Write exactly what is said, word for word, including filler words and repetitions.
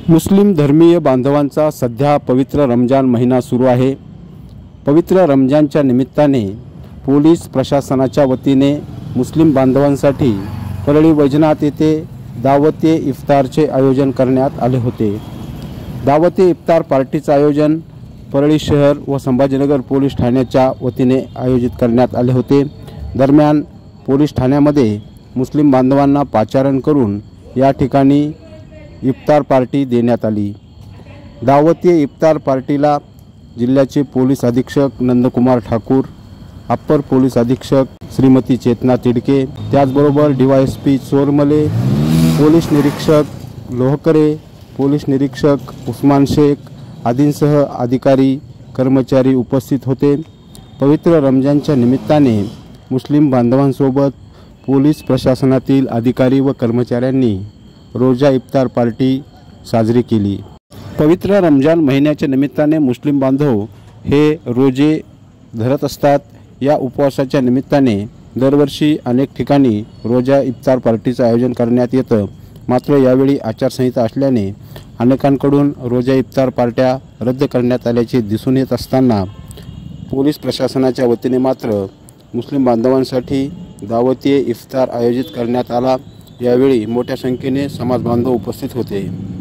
मुस्लिम धर्मीय बांधवांचा सध्या पवित्र रमजान महिना सुरू आहे। पवित्र रमजानच्या निमित्ताने पोलीस प्रशासनाच्या वतीने मुस्लिम बांधवांसाठी परळी वैजनाथ येथे दावते इफ्तारचे आयोजन करण्यात आले होते। दावते इफ्तार पार्टीचे आयोजन परळी शहर व संभाजीनगर पोलीस ठाण्याच्या वतीने आयोजित करण्यात आले होते। दरम्यान पोलीस ठाण्यामध्ये मुस्लिम बांधवांना पाचारण करून या ठिकाणी इफ्तार पार्टी देण्यात आली। दावती इफ्तार पार्टीला जिल्ह्याचे पोलीस अधीक्षक नंदकुमार ठाकूर, अप्पर पोलीस अधीक्षक श्रीमती चेतना तिडके, त्याचबरोबर डीवायएसपी चोरमले, पोलीस निरीक्षक लोहकरे, पोलीस निरीक्षक उस्मान शेख आदींसह अधिकारी कर्मचारी उपस्थित होते। पवित्र रमजानच्या निमित्ताने मुस्लिम बांधवांसोबत पोलीस प्रशासनातील अधिकारी व कर्मचाऱ्यांनी रोजा इफ्तार पार्टी साजरी केली। पवित्र रमजान महिन्याच्या निमित्ताने मुस्लिम बांधव हे रोजे धरत असतात। या उपवासाच्या निमित्ताने दरवर्षी अनेक ठिकाणी रोजा इफ्तार पार्टीचे आयोजन करण्यात येतं, मात्र यावेळी आचारसंहिता असल्याने अनेकांकडून रोजा इफ्तार पार्ट्या रद्द करण्यात आल्याचे दिसून येत असताना पोलीस प्रशासनाच्या वतीने मात्र मुस्लिम बांधवांसाठी दावती इफ्तार आयोजित करण्यात आला। यावेळी मोठ्या संख्येने समाज बांधव उपस्थित होते।